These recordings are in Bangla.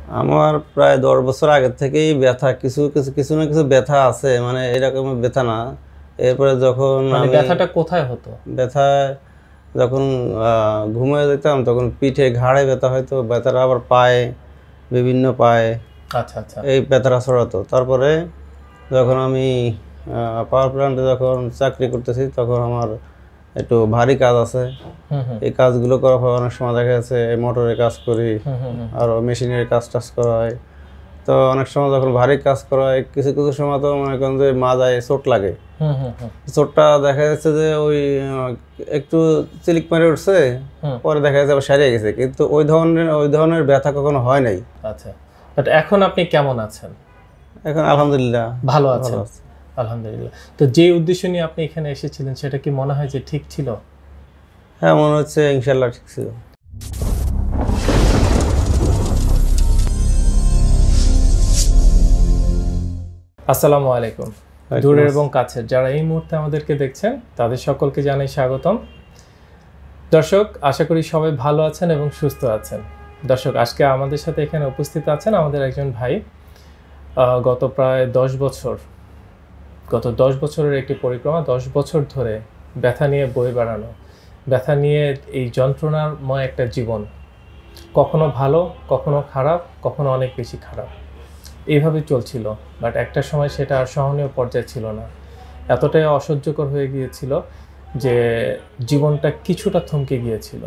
আমার প্রায় 10 বছর আগে থেকেই ব্যথা কিছু কিছু কিছু না কিছু ব্যথা আছে, মানে এরকম ব্যথা না। এরপরে যখন মানে ব্যথাটা কোথায় হতো? ব্যথা যখন ঘুমিয়ে যেতাম তখন পিঠে ঘাড়ে ব্যথা হতো, ব্যথাটা আবার পায়ে, বিভিন্ন পায়ে আচ্ছা আচ্ছা। এই ব্যথাটা ছড়াতো। তারপরে যখন আমি পাওয়ার প্ল্যান্টে যখন চাকরি করতেছি তখন আমার একটু ভারী কাজ আছে। এই কাজগুলো করার পর অনেক সময় দেখা যাচ্ছে মোটরের কাজ করি, আরও মেশিনের কাজ টাজ করা হয়। তো অনেক সময় যখন ভারী কাজ করা হয় কিছু কিছু সময় তো মনে করেন যে মাজায় চোট লাগে। চোটটা দেখা যাচ্ছে যে ওই একটু চিলিক মেরে উঠছে, পরে দেখা যাচ্ছে আবার সারিয়ে গেছে, কিন্তু ওই ধরনের ব্যথা কখনো হয় নাই। আচ্ছা, বাট এখন আপনি কেমন আছেন? এখন আলহামদুলিল্লাহ ভালো আছেন। আলহামদুলিল্লাহ। তো যে উদ্দেশ্য নিয়ে আপনি এখানে এসেছিলেন সেটা কি মনে হয় যে ঠিক ছিল? হ্যাঁ, মনে হচ্ছে ইনশাল্লাহ ঠিক ছিল। আসসালামু আলাইকুম। দূরের এবং কাছের যারা এই মুহূর্তে আমাদেরকে দেখছেন তাদের সকলকে জানাই স্বাগতম। দর্শক, আশা করি সবাই ভালো আছেন এবং সুস্থ আছেন। দর্শক, আজকে আমাদের সাথে এখানে উপস্থিত আছেন আমাদের একজন ভাই। গত প্রায় 10 বছরের একটি পরিক্রমা, 10 বছর ধরে ব্যথা নিয়ে বয়ে বেড়ানো, ব্যথা নিয়ে এই যন্ত্রণাময় একটা জীবন, কখনো ভালো, কখনো খারাপ, কখনো অনেক বেশি খারাপ, এইভাবে চলছিল। বাট একটা সময় সেটা আর সহনীয় পর্যায়ে ছিল না, এতটাই অসহ্যকর হয়ে গিয়েছিল যে জীবনটা কিছুটা থমকে গিয়েছিল।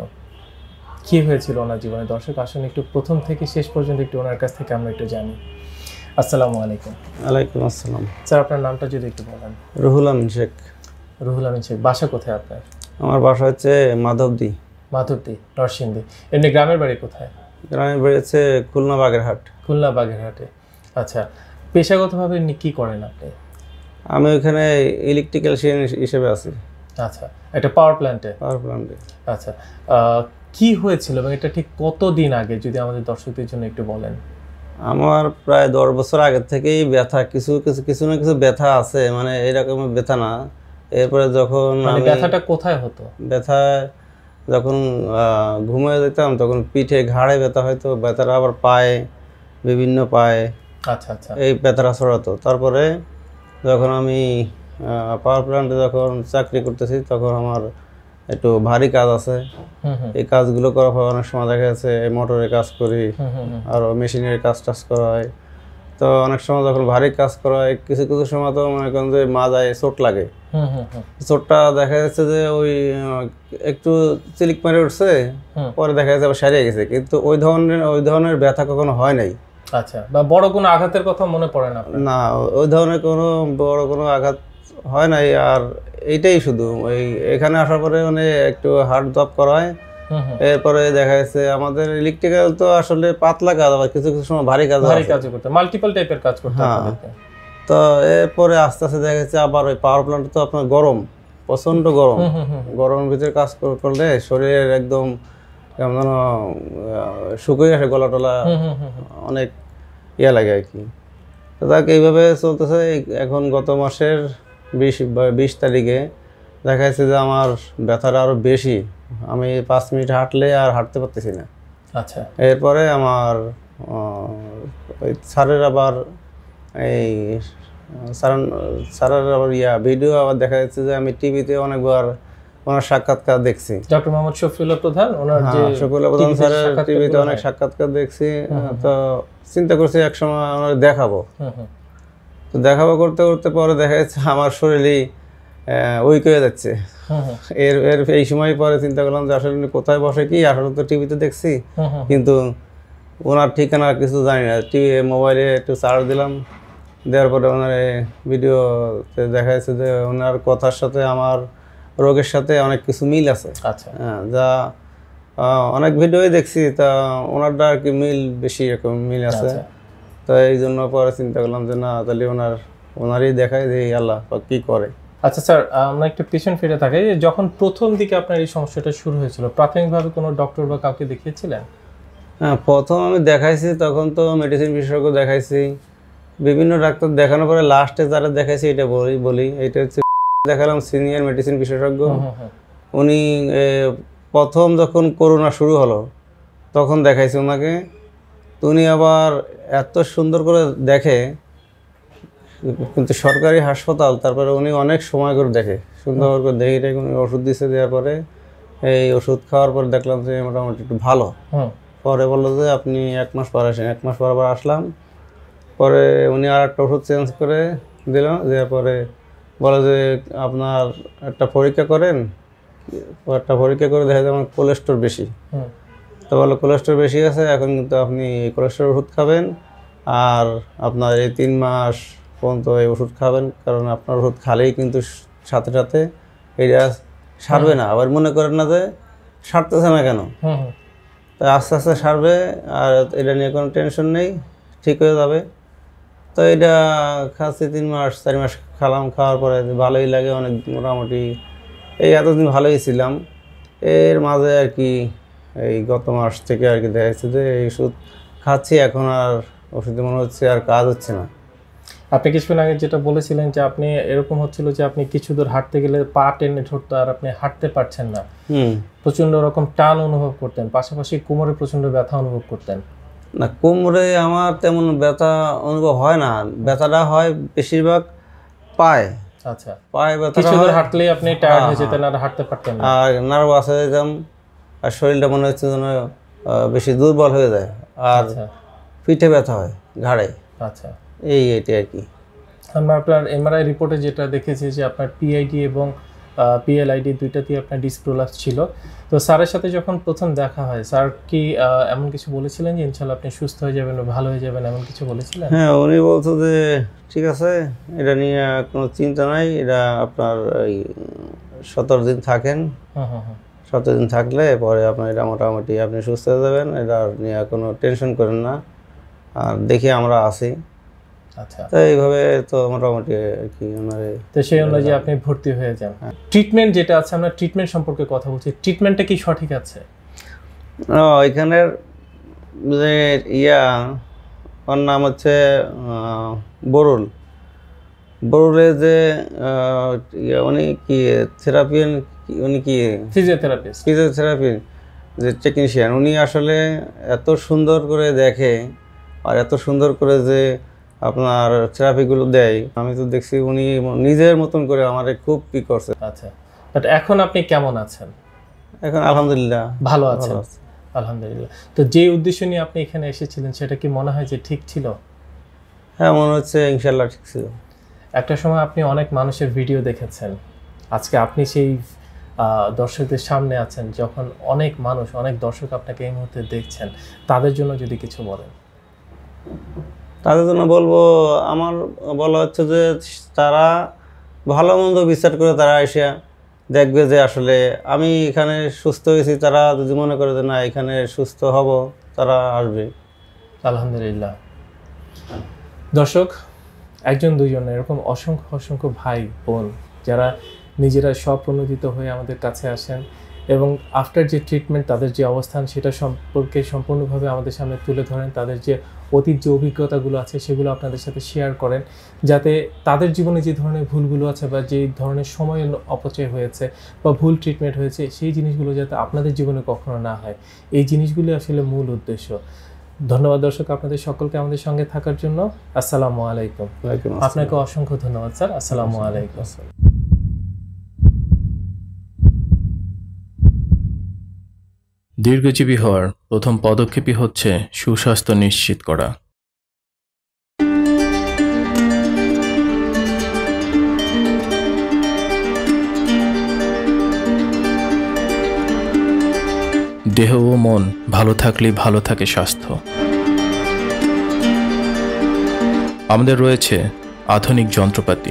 কী হয়েছিল ওনার জীবনে? দর্শক, আসুন একটু প্রথম থেকে শেষ পর্যন্ত একটু ওনার কাছ থেকে আমরা একটু জানি। আসসালামু আলাইকুম। ওয়ালাইকুম আসসালাম। স্যার, আপনার নামটা যদি একটু বলেন। রুহুল আমিন শেখ। রুহুল আমিন শেখ। বাসা কোথায় আপনার? আমার বাসা হচ্ছে মাধবদী। মাধবদী, নরসিংদী। এমনি গ্রামের বাড়ি কোথায়? গ্রামের বাড়ি হচ্ছে খুলনা বাগেরহাট। খুলনা বাগেরহাটে। আচ্ছা, পেশাগতভাবে কী করেন আপনি? আমি ওখানে ইলেকট্রিক্যাল হিসেবে আছি। আচ্ছা, একটা পাওয়ার প্ল্যান্টে? পাওয়ার প্ল্যান্টে। আচ্ছা, কি হয়েছিল এবং এটা ঠিক কতদিন আগে যদি আমাদের দর্শকদের জন্য একটু বলেন। আমার প্রায় 10 বছর আগে থেকেই ব্যথা কিছু কিছু কিছু না কিছু ব্যথা আছে, মানে এরকম ব্যথা না। এরপরে যখন ব্যথাটা কোথায় হতো? ব্যথা যখন ঘুমিয়ে যেতাম তখন পিঠে ঘাড়ে ব্যথা হতো, ব্যথাটা আবার পায়ে, বিভিন্ন পায়ে আচ্ছা আচ্ছা এই ব্যথাটা ছড়াতো। তারপরে যখন আমি পাওয়ার প্ল্যান্টে যখন চাকরি করতেছি তখন আমার একটু ভারী কাজ আছে। এই কাজগুলো করার পর অনেক সময় দেখা যাচ্ছে মোটরের কাজ করি, আরও মেশিনের কাজ টাজ করা হয়। তো অনেক সময় যখন ভারী কাজ করা হয় কিছু কিছু সময় তো মনে করেন যে মাজায় চোট লাগে। চোটটা দেখা যাচ্ছে যে ওই একটু চিলিক মেরে উঠছে, পরে দেখা যাচ্ছে আবার সারিয়ে গেছে, কিন্তু ওই ধরনের ব্যথা কখনো হয় নাই। আচ্ছা, বা বড় কোনো আঘাতের কথা মনে পড়ে না? না, ওই ধরনের বড় কোনো আঘাত হয় নাই। আর এইটাই শুধু ওই এখানে আসার পরে মানে একটু হার্ট জব করা হয়। এরপরে দেখা যাচ্ছে আমাদের ইলেকট্রিক্যাল তো আসলে পাতলা কাজ, আবার কিছু কিছু সময় ভারী কাজ করতে, মাল্টিপল টাইপের কাজ করতে। তো এরপরে আস্তে আস্তে দেখা যাচ্ছে আবার ওই পাওয়ার প্ল্যান্ট তো আপনার গরম, প্রচন্ড গরম, গরমের ভিতরে কাজ করলে শরীরের একদম কেমন যেন শুকিয়ে আসে, গলা টলা অনেক ইয়ে লাগে আর কি। তো তাকে এইভাবে চলতেছে। এখন গত মাসের 20 তারিখে দেখা যাচ্ছে যে আমার ব্যথাটা আরও বেশি। আমি 5 মিনিট হাঁটলে আর হাঁটতে পারতেছি না। আচ্ছা, এরপরে আমার ওই স্যারের আবার ভিডিও আবার দেখা যাচ্ছে যে আমি টিভিতে অনেকবার ওনার সাক্ষাৎকার দেখছি। ডক্টর মোহাম্মদ শফিউল্লাহ প্রধান, ওনার শফিউল্লাহ প্রধান স্যারের টিভিতে অনেক সাক্ষাৎকার দেখছি। তো চিন্তা করছি একসময় ওনার দেখাবো। তো দেখাবো করতে করতে পরে দেখা যাচ্ছে আমার শরীরই উইক হয়ে যাচ্ছে। এই সময় পরে চিন্তা করলাম যে আসলে কোথায় বসে কি, আসলে তো টিভিতে দেখছি কিন্তু ওনার ঠিকানা কিছু জানি না। মোবাইলে একটু চার্জ দিলাম, দেওয়ার পরে ওনার ভিডিওতে দেখা যাচ্ছে যে ওনার কথার সাথে আমার রোগের সাথে অনেক কিছু মিল আছে। আচ্ছা, হ্যাঁ, যা অনেক ভিডিওই দেখছি, তা ওনারটা আর কি বেশি রকম মিল আছে। তো এই জন্য পরে চিন্তা করলাম যে না, তাহলে ওনারই দেখায় যে আল্লাহ কি করে। আচ্ছা স্যার, আমরা একটু পেশেন্ট ফিরে থাকি। যখন প্রথম দিকে আপনার এই সমস্যাটা শুরু হয়েছিল প্রাথমিকভাবে কোনো ডক্টর বা কাউকে দেখিয়েছিলেন? হ্যাঁ, প্রথম আমি দেখাইছি তখন তো মেডিসিন বিশেষজ্ঞ দেখাইছি, বিভিন্ন ডাক্তার দেখানোর পরে লাস্টে যারা দেখাইছি এটা বলি এটা হচ্ছে দেখালাম সিনিয়র মেডিসিন বিশেষজ্ঞ। উনি প্রথম যখন করোনা শুরু হলো তখন দেখাইছি ওনাকে। তো উনি আবার এত সুন্দর করে দেখে, কিন্তু সরকারি হাসপাতাল, তারপরে উনি অনেক সময় করে দেখে, সুন্দর করে দেখে টেখে উনি ওষুধ দিচ্ছে। দেওয়ার পরে এই ওষুধ খাওয়ার পরে দেখলাম যে মোটামুটি একটু ভালো। পরে বললো যে আপনি 1 মাস পর আসেন। 1 মাস পর আবার আসলাম, পরে উনি আর একটা ওষুধ চেঞ্জ করে দিল। দেওয়ার পরে বলে যে আপনার একটা পরীক্ষা করেন, একটা পরীক্ষা করে দেখা যায় আমার কোলেস্ট্রল বেশি। তো বললো কোলেস্ট্রল বেশি আছে, এখন কিন্তু আপনি কোলেস্ট্রল ওষুধ খাবেন, আর আপনার এই 3 মাস পর্যন্ত এই ওষুধ খাবেন, কারণ আপনার ওষুধ খালেই কিন্তু সাথে সাথে এটা সারবে না। আবার মনে করেন না যে সারতেছে না কেন, তো আস্তে আস্তে সারবে, আর এটা নিয়ে কোনো টেনশন নেই, ঠিক হয়ে যাবে। তো এটা খাচ্ছি 3 মাস 4 মাস খালাম, খাওয়ার পরে ভালোই লাগে অনেক, মোটামুটি এই এতদিন ভালোই ছিলাম। এর মাঝে আর কি এই গত মাস থেকে আর কি দেখা যাচ্ছে যে এই ওষুধ খাচ্ছি, এখন আর ওষুধে মনে হচ্ছে আর কাজ হচ্ছে না। আপনি কিছুক্ষণ আগে যেটা বলেছিলেন যে আপনি এরকম হচ্ছিল যে আপনি কিছু দূর হাঁটতে গেলে পা টেনে ধরতো আর আপনি হাঁটতে পারছেন না, প্রচন্ড রকম টান অনুভব করতেন, পাশাপাশি কোমরে প্রচন্ড ব্যথা অনুভব করতেন। না, কোমরে আমার তেমন ব্যথা অনুভব হয় না, ব্যথাটা হয় বেশিরভাগ পায়ে। আচ্ছা, পায়ে ব্যথা, কিছু দূর হাঁটলেই আপনি টায়ার্ড হয়ে যেতেন আর হাঁটতে পারতেন না, আর নার্ভাস হয়ে যেতাম, আর শরীরটা মনে হচ্ছে যেন বেশি দুর্বল হয়ে যায়, আর পিঠে ব্যথা হয়, ঘাড়ে। আচ্ছা, এইটাই আর কি। আমরা আপনার এমআরআই রিপোর্টে যেটা দেখেছি যে আপনার পিআইডি এবং পিএলআইডি দুইটাতেই আপনার ডিস্ক প্রোলাপস ছিল। তো স্যারের সাথে যখন প্রথম দেখা হয়, স্যার কি এমন কিছু বলেছিলেন যে ইনশাআল্লাহ আপনি সুস্থ হয়ে যাবেন, ভালো হয়ে যাবেন, এমন কিছু বলেছিলেন? হ্যাঁ, উনি বলতো যে ঠিক আছে, এটা নিয়ে কোনো চিন্তা নাই, এটা আপনার ওই 17 দিন থাকেন, 17 দিন থাকলে পরে আপনার এটা মোটামুটি আপনি সুস্থ হয়ে যাবেন, এটা নিয়ে কোনো টেনশন করেন না, আর দেখি আমরা আছি। আচ্ছা, তো এইভাবে তো মোটামুটি আর কি ওনারে, তো সেই অনুযায়ী আপনি ভর্তি হয়ে যান। ট্রিটমেন্ট যেটা আছে, আমরা ট্রিটমেন্ট সম্পর্কে কথা বলছি, ট্রিটমেন্টটা কি সঠিক আছে? এখানের যে ওর নাম হচ্ছে বরুলে যে উনি কি থেরাপি, উনি কি ফিজিওথেরাপি যে টেকনিশিয়ান, উনি আসলে এত সুন্দর করে দেখে আর এত সুন্দর করে যে আপনার থেরাপিগুলো দেয়, আমি তো দেখছি উনি নিজের মতন করে আমারে খুব কি করছে। আচ্ছা, বাট এখন আপনি কেমন আছেন? এখন আলহামদুলিল্লাহ ভালো আছেন। আলহামদুলিল্লাহ। তো যে উদ্দেশ্য নিয়ে আপনি এখানে এসেছিলেন সেটা কি মনে হয় যে ঠিক ছিল? হ্যাঁ, মনে হচ্ছে ইনশাল্লাহ ঠিক ছিল। একটা সময় আপনি অনেক মানুষের ভিডিও দেখেছেন, আজকে আপনি সেই দর্শকদের সামনে আছেন, যখন অনেক মানুষ, অনেক দর্শক আপনাকে এই মুহূর্তে দেখছেন, তাদের জন্য যদি কিছু বলেন। তাদের জন্য বলবো, আমার বলা হচ্ছে যে তারা ভালো মন্দ বিচার করে তারা এসে দেখবে যে আসলে আমি এখানে সুস্থ হয়েছি। তারা যদি মনে করে যে না এখানে সুস্থ হব, তারা আসবে। আলহামদুলিল্লাহ। দর্শক, একজন দুইজন এরকম অসংখ্য অসংখ্য ভাই বোন যারা নিজেরা স্বপ্রণোদিত হয়ে আমাদের কাছে আসেন এবং আফটার যে ট্রিটমেন্ট তাদের যে অবস্থান সেটা সম্পর্কে সম্পূর্ণভাবে আমাদের সামনে তুলে ধরেন, তাদের যে অতীত যে অভিজ্ঞতাগুলো আছে সেগুলো আপনাদের সাথে শেয়ার করেন, যাতে তাদের জীবনে যে ধরনের ভুলগুলো আছে বা যে ধরনের সময় অপচয় হয়েছে বা ভুল ট্রিটমেন্ট হয়েছে সেই জিনিসগুলো যাতে আপনাদের জীবনে কখনো না হয়, এই জিনিসগুলো আসলে মূল উদ্দেশ্য। ধন্যবাদ দর্শক আপনাদের সকলকে আমাদের সঙ্গে থাকার জন্য। আসসালামু আলাইকুম। আপনাকে অসংখ্য ধন্যবাদ স্যার। আসসালামু আলাইকুম। দীর্ঘজীবী হওয়ার প্রথম পদক্ষেপই হচ্ছে সুস্বাস্থ্য নিশ্চিত করা। দেহ ও মন ভালো থাকলেই ভালো থাকে স্বাস্থ্য। আমাদের রয়েছে আধুনিক যন্ত্রপাতি,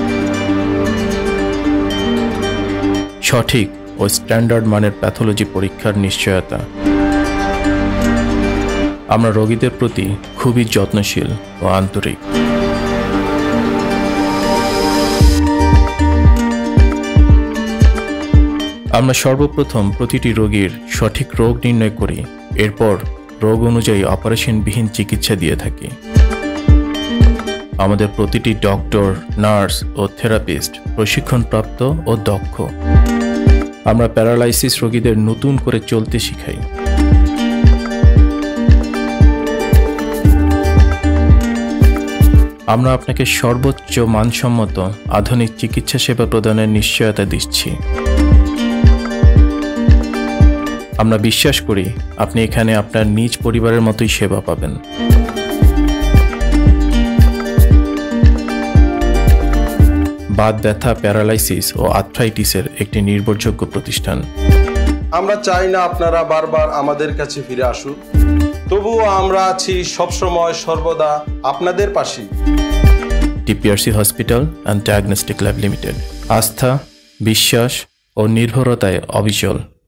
সঠিক ও স্ট্যান্ডার্ড মানের প্যাথোলজি পরীক্ষার নিশ্চয়তা। আমরা রোগীদের প্রতি খুবই যত্নশীল ও আন্তরিক। আমরা সর্বপ্রথম প্রতিটি রোগীর সঠিক রোগ নির্ণয় করি, এরপর রোগ অনুযায়ী অপারেশনবিহীন চিকিৎসা দিয়ে থাকি। আমাদের প্রতিটি ডক্টর, নার্স ও থেরাপিস্ট প্রশিক্ষণপ্রাপ্ত ও দক্ষ। আমরা প্যারালাইসিস রোগীদের নতুন করে চলতে শিখাই। আমরা আপনাকে সর্বোচ্চ মানসম্মত আধুনিক চিকিৎসা সেবা প্রদানের নিশ্চয়তা দিচ্ছি। আমরা বিশ্বাস করি আপনি এখানে আপনার নিজ পরিবারের মতোই সেবা পাবেন। বাত ব্যথা, প্যারালাইসিস ও আর্থ্রাইটিসের একটি নির্ভরযোগ্য প্রতিষ্ঠান। আমরা চাই না আপনারা বারবার আমাদের কাছে ফিরে আসুন, তবুও আমরা আছি সবসময় সর্বদা আপনাদের পাশে। TPRC hospital and diagnostic lab limited, আস্থা, বিশ্বাস ও নির্ভরতায় অবিচল।